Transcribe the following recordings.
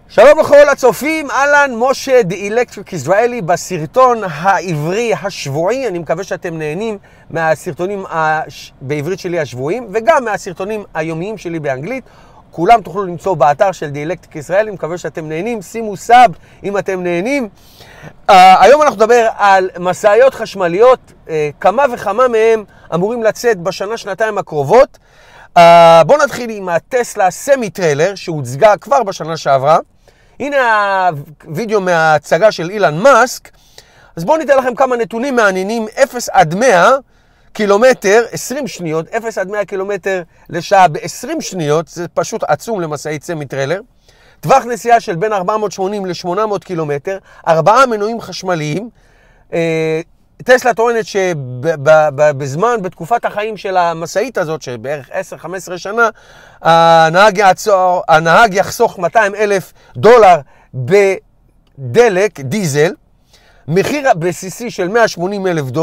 שלום לכל הצופים, אהלן, משה The Electric Israeli בסרטון העברי השבועי. אני מקווה שאתם נהנים מהסרטונים בעברית שלי השבועיים וגם מהסרטונים היומיים שלי באנגלית. כולם תוכלו למצוא באתר של The Electric Israeli. אני מקווה שאתם נהנים, שימו סאב אם אתם נהנים. היום אנחנו נדבר על משאיות חשמליות, כמה וכמה מהם אמורים לצאת בשנה-שנתיים הקרובות. בואו נתחיל עם הטסלה סמי טריילר שהוצגה כבר בשנה שעברה. הנה הווידאו מההצגה של אילן מאסק. אז בואו ניתן לכם כמה נתונים מעניינים. 0 עד 100 קילומטר, 20 שניות, 0 עד 100 קילומטר לשעה ב-20 שניות, זה פשוט עצום למשאית סמי טריילר. טווח נסיעה של בין 480 ל-800 קילומטר, 4 מנועים חשמליים. טסלה טוענת בתקופת החיים של המשאית הזאת, שבערך 10-15 שנה, הנהג יחסוך $200,000 בדלק, דיזל, מחיר בסיסי של $180,000,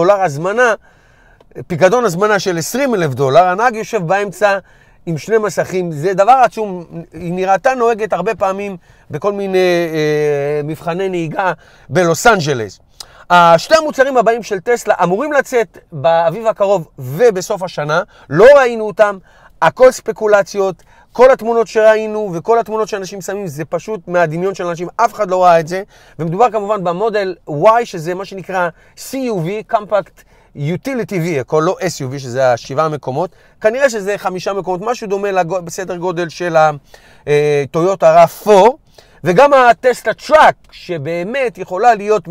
פיקדון הזמנה של $20,000, הנהג יושב באמצע עם 2 מסכים, זה דבר עצום. היא נראתה נוהגת הרבה פעמים בכל מיני מבחני נהיגה בלוס אנג'לס. שתי המוצרים הבאים של טסלה אמורים לצאת באביב הקרוב ובסוף השנה, לא ראינו אותם, הכל ספקולציות, כל התמונות שראינו וכל התמונות שאנשים שמים זה פשוט מהדמיון של אנשים, אף אחד לא ראה את זה, ומדובר כמובן במודל Y שזה מה שנקרא CUV, Compact Utility Vehicle, לא SUV שזה 7 מקומות, כנראה שזה 5 מקומות, משהו דומה בסדר גודל של הטויוטה RAV4, וגם הטסלה טראק שבאמת יכולה להיות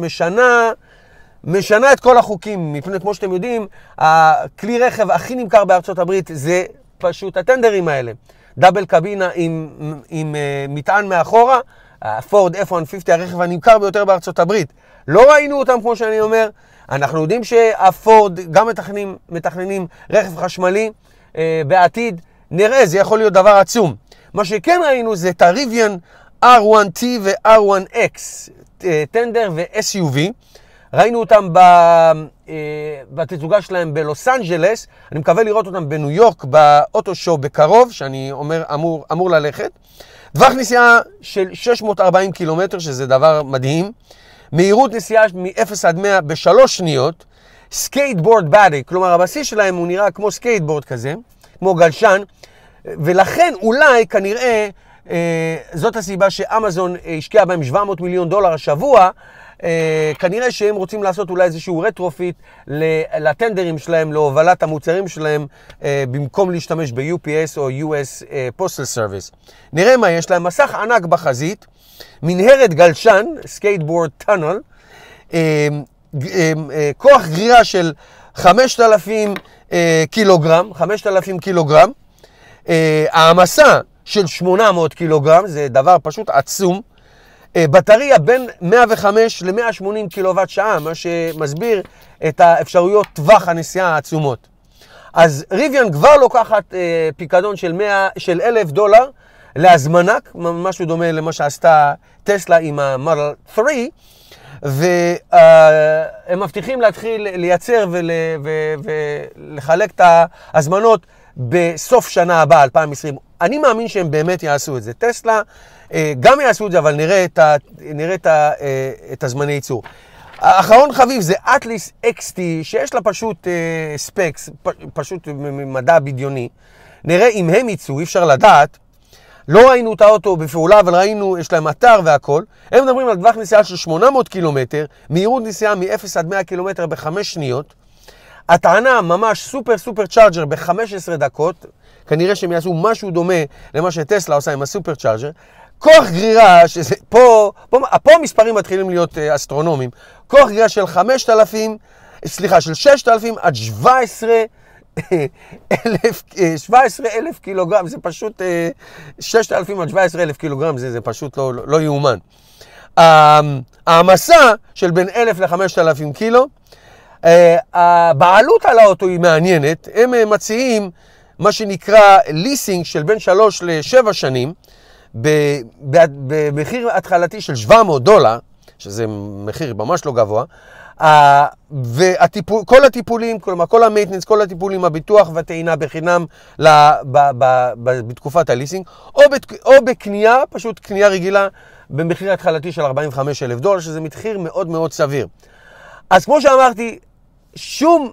משנה את כל החוקים, מפני כמו שאתם יודעים, הכלי רכב הכי נמכר בארצות הברית זה פשוט הטנדרים האלה. דאבל קבינה עם מטען מאחורה, הפורד F-150 הרכב הנמכר ביותר בארצות הברית. לא ראינו אותם כמו שאני אומר, אנחנו יודעים שהפורד גם מתכננים רכב חשמלי בעתיד, נראה, זה יכול להיות דבר עצום. מה שכן ראינו זה את הריוויאן R1T ו-R1X, טנדר ו-SUV. ראינו אותם בתצוגה שלהם בלוס אנג'לס, אני מקווה לראות אותם בניו יורק באוטו שואו בקרוב, שאני אמור ללכת. טווח נסיעה של 640 קילומטר, שזה דבר מדהים. מהירות נסיעה מ-0 עד 100 ב3 שניות. סקייטבורד בדי, כלומר הבסיס שלהם הוא נראה כמו סקייטבורד כזה, כמו גלשן, ולכן אולי כנראה זאת הסיבה שאמזון השקיע בהם $700 מיליון השבוע, כנראה שהם רוצים לעשות אולי איזשהו רטרופיט לטנדרים שלהם, להובלת המוצרים שלהם, במקום להשתמש ב-UPS או US Postal Service. נראה מה יש להם, מסך ענק בחזית, מנהרת גלשן, סקייטבורד טאנל, כוח גרירה של 5,000 קילוגרם, העמסה של 800 קילוגרם, זה דבר פשוט עצום, בטריה בין 105 ל-180 קילוואט שעה, מה שמסביר את האפשרויות טווח הנסיעה העצומות. אז ריוויאן כבר לוקחת פיקדון של $1,000 להזמנה, משהו דומה למה שעשתה טסלה עם המודל 3, והם מבטיחים להתחיל לייצר ולחלק את ההזמנות בסוף שנה הבאה, 2020. אני מאמין שהם באמת יעשו את זה. טסלה גם יעשו את זה, אבל נראה את הזמני ייצור. האחרון חביב זה אטליס XT, שיש לה פשוט ספקס, פשוט מדע בדיוני. נראה אם הם ייצאו, אי אפשר לדעת. לא ראינו את האוטו בפעולה, אבל ראינו, יש להם אתר והכל. הם מדברים על טווח נסיעה של 800 קילומטר, מהירות נסיעה מ-0 עד 100 קילומטר ב5 שניות. הטענה ממש סופר צ'ארג'ר ב-15 דקות, כנראה שהם יעשו משהו דומה למה שטסלה עושה עם הסופר צ'ארג'ר. כוח גרירה, פה המספרים מתחילים להיות אסטרונומיים, כוח גרירה של 6,000 עד 17,000 קילוגרם, זה פשוט 6,000 עד 17,000 קילוגרם, זה פשוט לא יאומן. העמסה של בין 1,000 ל-5,000 קילו, הבעלות על האוטו היא מעניינת, הם מציעים מה שנקרא ליסינג של בין 3 ל-7 שנים, במחיר התחלתי של $700, שזה מחיר ממש לא גבוה, וכל הטיפולים, כלומר כל המייטננס, כל הטיפולים, הביטוח והטעינה בחינם בתקופת הליסינג, או בקנייה, פשוט קנייה רגילה במחיר התחלתי של $45,000, שזה מחיר מאוד מאוד סביר. אז כמו שאמרתי, שום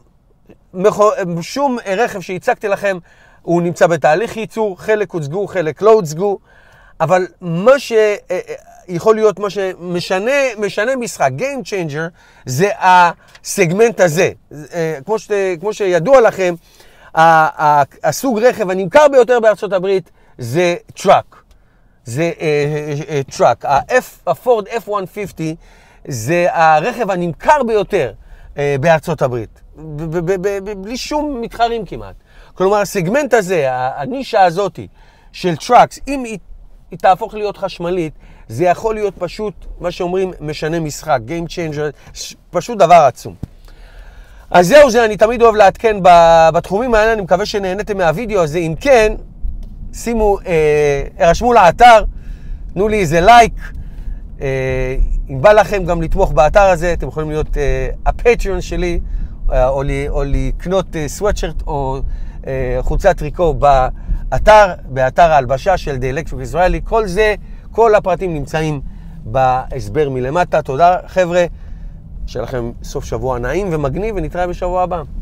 רכב שהצגתי לכם, הוא נמצא בתהליך ייצור, חלק הוצגו, חלק לא הוצגו, אבל מה שיכול להיות, מה שמשנה משחק, Game Changer, זה הסגמנט הזה. כמו שידוע לכם, הסוג רכב הנמכר ביותר בארצות הברית זה טראק. זה טראק. הפורד F-150 זה הרכב הנמכר ביותר בארצות הברית. בלי שום מתחרים כמעט. כלומר, הסגמנט הזה, הנישה הזאת של טראקס, אם היא תהפוך להיות חשמלית, זה יכול להיות פשוט, מה שאומרים, משנה משחק, Game Changer, פשוט דבר עצום. אז זהו, אני תמיד אוהב לעדכן בתחומים האלה, אני מקווה שנהניתם מהווידאו הזה. אם כן, שימו, הרשמו לאתר, תנו לי איזה לייק. אם בא לכם גם לתמוך באתר הזה, אתם יכולים להיות הפטריון שלי, או לקנות סוואטשרט או חולצת טריקו באתר ההלבשה של The Electric Israeli. כל הפרטים נמצאים בהסבר מלמטה. תודה חבר'ה, שיהיה לכם סוף שבוע נעים ומגניב, ונתראה בשבוע הבא.